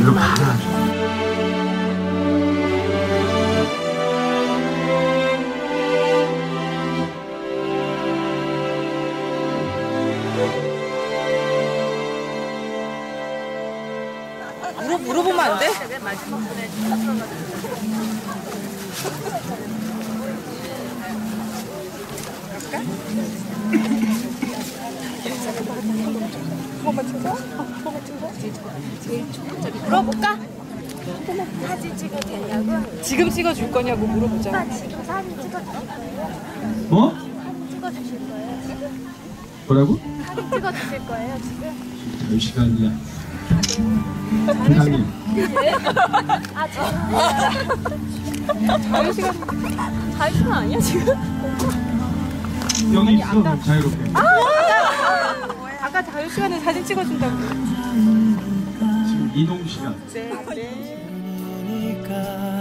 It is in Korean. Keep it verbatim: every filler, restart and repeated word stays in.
일로 가라. 물어, 물어보면 안 돼? 한번만 찍어? 한번만 찍어? 제일 초점이 물어볼까? 사진 찍어도 되냐고? 지금 찍어줄 거냐고 물어보자. 오빠 지금 사진 찍어주실 거예요? 어? 사진 찍어주실 거예요 지금? 뭐라고? 사진 찍어주실 거예요 지금? 몇 시간이야? 부장님. 아 죄송해요. 자유시간 자유시간 아니야 지금? 여기 있어. 자유롭게. 아까 자유시간에 사진 찍어준다고. 지금 이동 시간. 네, 네.